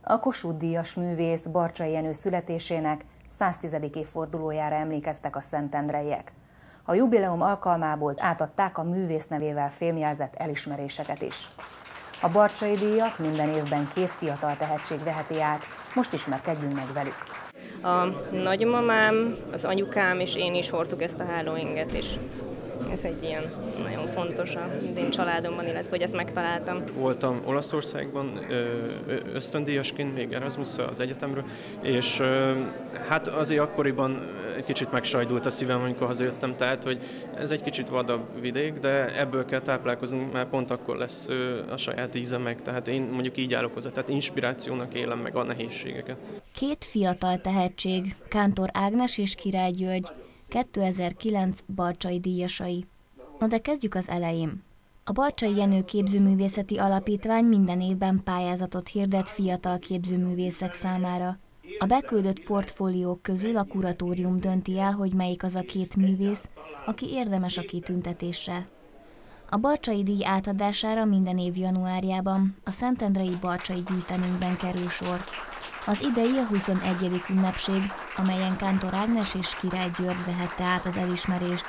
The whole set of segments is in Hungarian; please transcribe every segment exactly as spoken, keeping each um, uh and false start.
A Kossuth-díjas művész Barcsay Jenő születésének száztizedik évfordulójára emlékeztek a szentendreiek. A jubileum alkalmából átadták a művész nevével fémjelzett elismeréseket is. A Barcsay-díjat minden évben két fiatal tehetség veheti át, most ismerkedjünk meg velük. A nagymamám, az anyukám és én is hordtuk ezt a hálóinget, és ez egy ilyen nagyon fontos a én családomban, illetve hogy ezt megtaláltam. Voltam Olaszországban ösztöndíjasként, még Erasmusszal az egyetemről, és hát azért akkoriban egy kicsit megsajdult a szívem, amikor hazajöttem, tehát hogy ez egy kicsit vadabb vidék, de ebből kell táplálkoznunk, mert pont akkor lesz a saját ízem meg, tehát én mondjuk így állok hozzá, tehát inspirációnak élem meg a nehézségeket. Két fiatal tehetség, Kántor Ágnes és Király György, kétezer-kilenc Barcsay díjasai. No de kezdjük az elején. A Barcsay Jenő Képzőművészeti Alapítvány minden évben pályázatot hirdet fiatal képzőművészek számára. A beküldött portfóliók közül a kuratórium dönti el, hogy melyik az a két művész, aki érdemes a kitüntetésre. A Barcsay díj átadására minden év januárjában a szentendrei Barcsay gyűjteményben kerül sor. Az idei a huszonegyedik ünnepség, amelyen Kántor Ágnes és Király György vehette át az elismerést.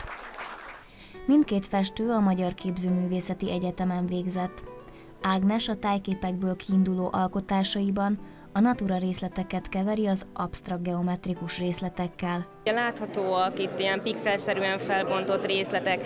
Mindkét festő a Magyar Képzőművészeti Egyetemen végzett. Ágnes a tájképekből kiinduló alkotásaiban a natura részleteket keveri az absztrakt geometrikus részletekkel. Láthatóak itt ilyen pixelszerűen felbontott részletek.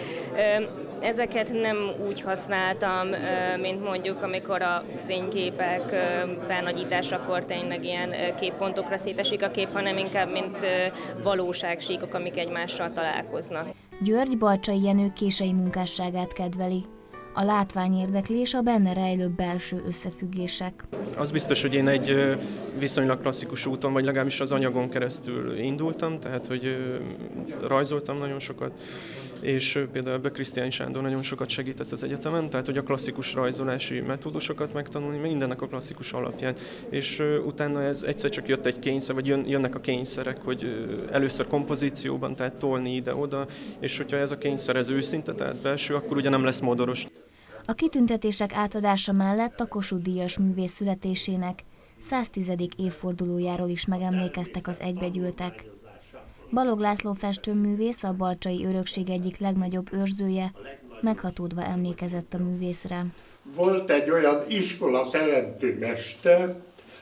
Ezeket nem úgy használtam, mint mondjuk, amikor a fényképek felnagyításakor tényleg ilyen képpontokra szétesik a kép, hanem inkább mint valóságsíkok, amik egymással találkoznak. György Barcsay Jenő kései munkásságát kedveli. A látvány érdekli és a benne rejlő belső összefüggések. Az biztos, hogy én egy viszonylag klasszikus úton, vagy legalábbis az anyagon keresztül indultam, tehát hogy rajzoltam nagyon sokat, és például ebben Krisztiány Sándor nagyon sokat segített az egyetemen, tehát hogy a klasszikus rajzolási metódusokat megtanulni, mindennek a klasszikus alapján, és utána ez egyszer csak jött egy kényszer, vagy jön, jönnek a kényszerek, hogy először kompozícióban, tehát tolni ide-oda, és hogyha ez a kényszer ez őszinte, tehát belső, akkor ugye nem lesz modoros. A kitüntetések átadása mellett a Kossuth-díjas művész születésének száztizedik évfordulójáról is megemlékeztek az egybegyűltek. Balogh László festőművész, a barcsay örökség egyik legnagyobb őrzője, meghatódva emlékezett a művészre. Volt egy olyan iskola teremtő mester,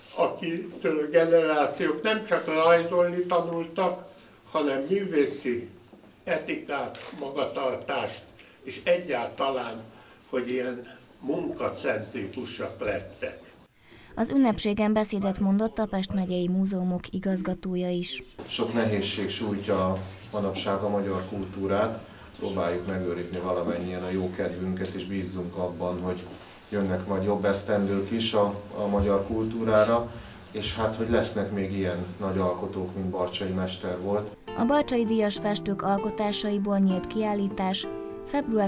akitől generációk nem csak rajzolni tanultak, hanem művészi etikát, magatartást, és egyáltalán, hogy ilyen munkacentrikusak lettek. Az ünnepségen beszédet mondott a Pest megyei múzeumok igazgatója is. Sok nehézség sújtja manapság a magyar kultúrát, próbáljuk megőrizni valamennyien a jó kedvünket, és bízzunk abban, hogy jönnek majd jobb esztendők is a, a magyar kultúrára, és hát, hogy lesznek még ilyen nagy alkotók, mint Barcsay mester volt. A Barcsay díjas festők alkotásaiból nyílt kiállítás február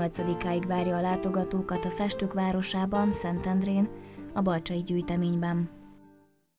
huszonnyolcadikáig várja a látogatókat a Festők Városában, Szentendrén, a Barcsay gyűjteményben.